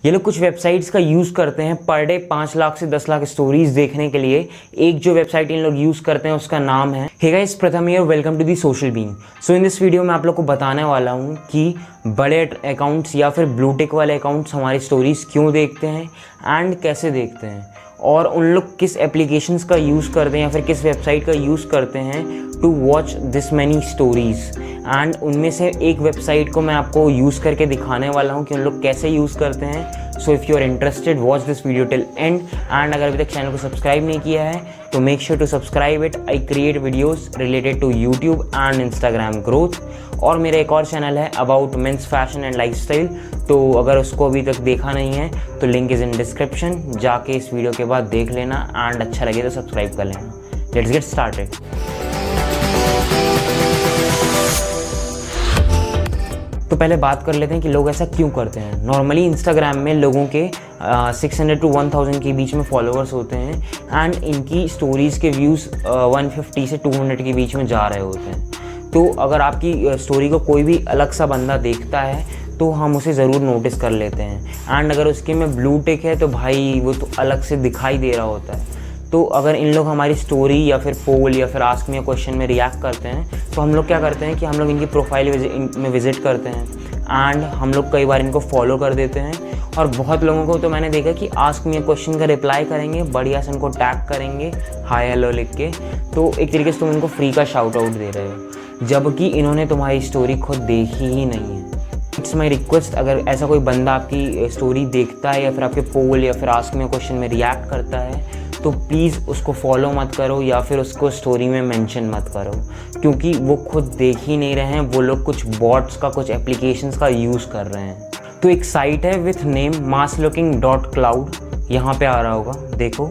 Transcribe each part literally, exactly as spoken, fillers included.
ये लोग कुछ वेबसाइट्स का यूज़ करते हैं पर डे पाँच लाख से दस लाख स्टोरीज देखने के लिए। एक जो वेबसाइट इन लोग यूज़ करते हैं उसका नाम है hey guys Pratham here, welcome to the social being. So in this video में आप लोग को बताने वाला हूँ कि बड़े अकाउंट्स या फिर ब्लू टिक वाले अकाउंट्स हमारी स्टोरीज़ क्यों देखते हैं एंड कैसे देखते हैं, और उन लोग किस एप्लीकेशंस का यूज़ करते हैं या फिर किस वेबसाइट का यूज़ करते हैं to watch this many stories. And उनमें से एक वेबसाइट को मैं आपको यूज़ करके दिखाने वाला हूँ कि उन लोग कैसे यूज़ करते हैं। So if you are interested watch this video till end and अगर अभी तक चैनल को सब्सक्राइब नहीं किया है तो make sure to subscribe it. I create videos related to YouTube and Instagram growth, और मेरा एक और चैनल है about men's fashion and lifestyle, तो अगर उसको अभी तक देखा नहीं है तो लिंक इज़ इन डिस्क्रिप्शन, जाके इस वीडियो के बाद देख लेना एंड अच्छा लगे तो सब्सक्राइब कर लेना। Let's get started. तो पहले बात कर लेते हैं कि लोग ऐसा क्यों करते हैं। नॉर्मली इंस्टाग्राम में लोगों के six hundred to one thousand के बीच में फॉलोअर्स होते हैं एंड इनकी स्टोरीज़ के व्यूज़ वन फिफ्टी से टू हंड्रेड के बीच में जा रहे होते हैं। तो अगर आपकी स्टोरी को कोई भी अलग सा बंदा देखता है तो हम उसे ज़रूर नोटिस कर लेते हैं। एंड अगर उसके में ब्लू टिक है तो भाई वो तो अलग से दिखाई दे रहा होता है। तो अगर इन लोग हमारी स्टोरी या फिर पोल या फिर आस्क मी अ क्वेश्चन में रिएक्ट करते हैं तो हम लोग क्या करते हैं कि हम लोग इनकी प्रोफाइल में विज़िट करते हैं एंड हम लोग कई बार इनको फॉलो कर देते हैं। और बहुत लोगों को तो मैंने देखा कि आस्क मी अ क्वेश्चन का रिप्लाई करेंगे, बढ़िया से उनको टैग करेंगे हाय हेलो लिख के, तो एक तरीके से तुम इनको फ्री का शाउट आउट दे रहे हो, जबकि इन्होंने तुम्हारी स्टोरी खुद देखी ही नहीं है। इट्स माई रिक्वेस्ट, अगर ऐसा कोई बंदा आपकी स्टोरी देखता है या फिर आपके पोल या फिर आस्क मी अ क्वेश्चन में रिएक्ट करता है तो प्लीज़ उसको फॉलो मत करो या फिर उसको स्टोरी में मेंशन मत करो, क्योंकि वो खुद देख ही नहीं रहे हैं, वो लोग कुछ बॉट्स का कुछ एप्लीकेशंस का यूज़ कर रहे हैं। तो एक साइट है with name mass looking dot cloud, यहाँ पे आ रहा होगा, देखो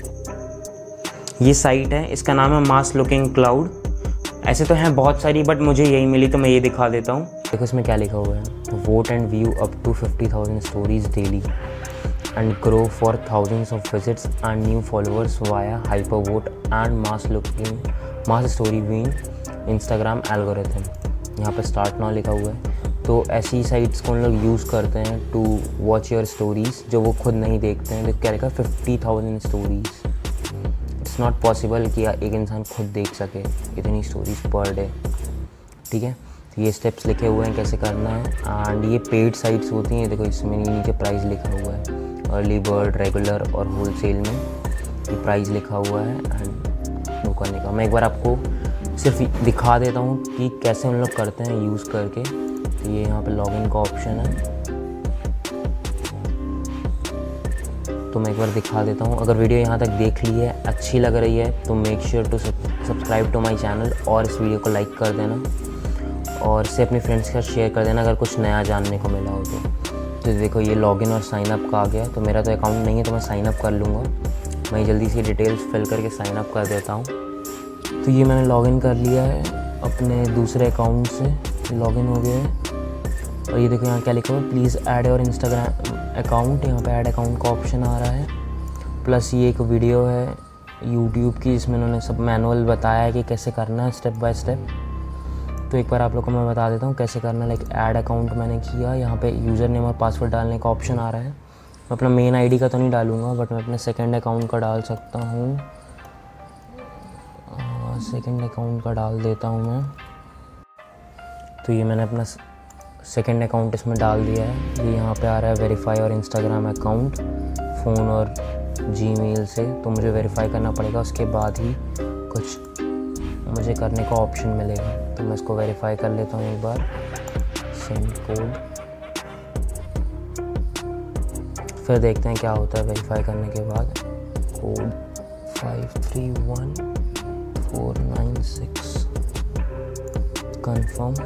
ये साइट है, इसका नाम है मास लुकिंग क्लाउड। ऐसे तो हैं बहुत सारी बट मुझे यही मिली तो मैं ये दिखा देता हूँ। देखो इसमें क्या लिखा हुआ है, vote and view up to fifty thousand stories daily and grow for thousands of visits and new followers via hypervote and mass looking mass story viewing Instagram algorithm। यहाँ पे स्टार्ट नाउ लिखा हुआ है। तो ऐसी साइट्स को उन लोग यूज़ करते हैं टू वॉच योर स्टोरीज़ जो वो खुद नहीं देखते हैं। तो क्या लिखा, fifty thousand stories. It's not possible कि एक इंसान खुद देख सके इतनी स्टोरीज़ पर डे, ठीक है। तो ये स्टेप्स लिखे हुए हैं कैसे करना है। एंड ये पेड साइट्स होती हैं, देखो इसमें नीचे प्राइस लिखा हुआ है, अर्ली बर्ड, रेगुलर और होलसेल में ये प्राइस लिखा हुआ है एंड वो करने का। मैं एक बार आपको सिर्फ दिखा देता हूँ कि कैसे उन लोग करते हैं यूज़ करके। तो ये यहाँ पे लॉगिन का ऑप्शन है, तो मैं एक बार दिखा देता हूँ। अगर वीडियो यहाँ तक देख ली है, अच्छी लग रही है तो make sure to subscribe to my channel और इस वीडियो को लाइक कर देना और इसे अपने फ्रेंड्स के साथ शेयर कर देना अगर कुछ नया जानने को मिला हो तो। तो देखो ये लॉगिन और साइन अप का आ गया। तो मेरा तो अकाउंट नहीं है तो मैं साइन अप कर लूँगा। मैं जल्दी से डिटेल्स फिल करके साइन अप कर देता हूँ। तो ये मैंने लॉगिन कर लिया है अपने दूसरे अकाउंट से, लॉगिन हो गया है। और ये देखो यहाँ क्या लिखा हुआ है, please add your Instagram account. यहाँ पे ऐड अकाउंट का ऑप्शन आ रहा है। प्लस ये एक वीडियो है यूट्यूब की जिसमें उन्होंने सब मैनुअल बताया है कि कैसे करना है स्टेप बाय स्टेप। तो एक बार आप लोग को मैं बता देता हूँ कैसे करना। लाइक ऐड अकाउंट मैंने किया, यहाँ पे यूज़र नेम और पासवर्ड डालने का ऑप्शन आ रहा है। मैं अपना मेन आईडी का तो नहीं डालूँगा बट मैं अपने सेकंड अकाउंट का डाल सकता हूँ। सेकंड अकाउंट का डाल देता हूँ मैं। तो ये मैंने अपना सेकंड अकाउंट इसमें डाल दिया है। ये यहाँ पे आ रहा है वेरीफाई और इंस्टाग्राम अकाउंट फ़ोन और जीमेल से, तो मुझे वेरीफाई करना पड़ेगा, उसके बाद ही कुछ मुझे करने का ऑप्शन मिलेगा। तो मैं इसको वेरीफाई कर लेता हूँ एक बार। सेंड कोड, फिर देखते हैं क्या होता है वेरीफाई करने के बाद। Code five three one four nine six, confirm.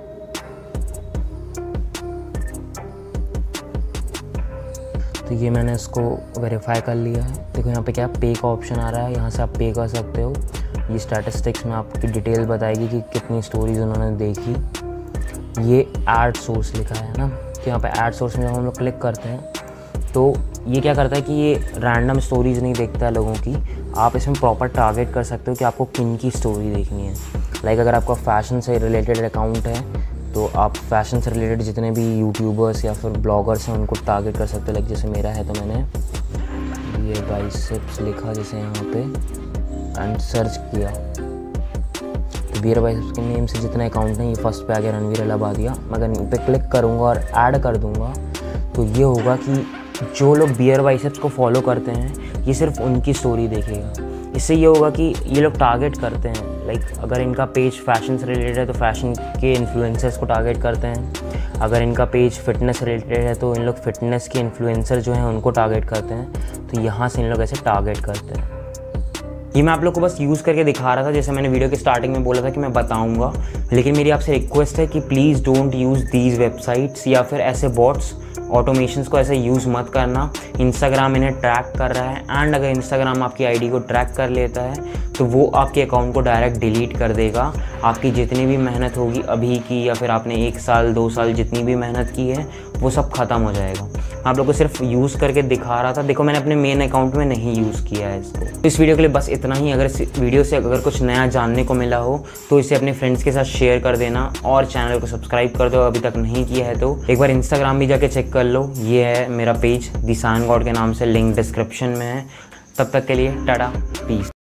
तो ये मैंने इसको वेरीफाई कर लिया है। देखो यहाँ पे क्या पे का ऑप्शन आ रहा है, यहाँ से आप पे कर सकते हो। ये स्टैटिस्टिक्स में आपकी डिटेल बताएगी कि कितनी स्टोरीज उन्होंने देखी। ये ऐड सोर्स लिखा है ना, तो यहाँ पे ऐड सोर्स में जब हम लोग क्लिक करते हैं तो ये क्या करता है कि ये रैंडम स्टोरीज नहीं देखता है लोगों की। आप इसमें प्रॉपर टारगेट कर सकते हो कि आपको किन की स्टोरी देखनी है। लाइक अगर आपका फैशन से रिलेटेड अकाउंट है तो आप फैशन से रिलेटेड जितने भी यूट्यूबर्स या फिर ब्लॉगर्स हैं उनको टारगेट कर सकते हो। लाइक जैसे मेरा है तो मैंने ये बाइसेप्स लिखा जैसे यहाँ पे एंड सर्च किया तो बियर बाइसेप्स के नेम से जितने अकाउंट हैं ये फर्स्ट पे आ गया रणवीर इलाहाबादिया। मैं अगर इन पर क्लिक करूँगा और ऐड कर दूँगा तो ये होगा कि जो लोग बियर बाइसेप्स को फॉलो करते हैं ये सिर्फ उनकी स्टोरी देखेगा। इससे ये होगा कि ये लोग टारगेट करते हैं, लाइक अगर इनका पेज फैशन से रिलेटेड है तो फैशन के इन्फ्लुएंसर्स को टारगेट करते हैं, अगर इनका पेज फिटनेस से रिलेटेड है तो इन लोग फिटनेस के इन्फ्लुएंसर जो हैं उनको टारगेट करते हैं। तो यहाँ से इन लोग ऐसे टारगेट करते हैं। ये मैं आप लोग को बस यूज़ करके दिखा रहा था, जैसे मैंने वीडियो के स्टार्टिंग में बोला था कि मैं बताऊंगा, लेकिन मेरी आपसे रिक्वेस्ट है कि please don't use these websites या फिर ऐसे बॉट्स ऑटोमेशंस को ऐसे यूज़ मत करना। इंस्टाग्राम इन्हें ट्रैक कर रहा है एंड अगर इंस्टाग्राम आपकी आईडी को ट्रैक कर लेता है तो वो आपके अकाउंट को डायरेक्ट डिलीट कर देगा। आपकी जितनी भी मेहनत होगी अभी की या फिर आपने एक साल दो साल जितनी भी मेहनत की है वो सब ख़त्म हो जाएगा। आप लोग को सिर्फ यूज़ करके दिखा रहा था। देखो मैंने अपने मेन अकाउंट में नहीं यूज़ किया है इसको। इस वीडियो के लिए बस इतना ही। अगर इस वीडियो से अगर कुछ नया जानने को मिला हो तो इसे अपने फ्रेंड्स के साथ शेयर कर देना और चैनल को सब्सक्राइब कर दो अभी तक नहीं किया है तो। एक बार इंस्टाग्राम भी जाके चेक कर लो, ये है मेरा पेज दी साइन गॉड के नाम से, लिंक डिस्क्रिप्शन में है। तब तक के लिए टाटा, पीस।